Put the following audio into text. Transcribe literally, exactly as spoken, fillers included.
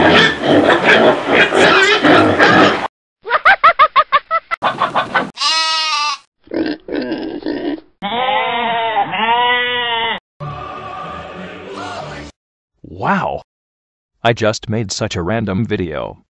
Wow! I just made such a random video.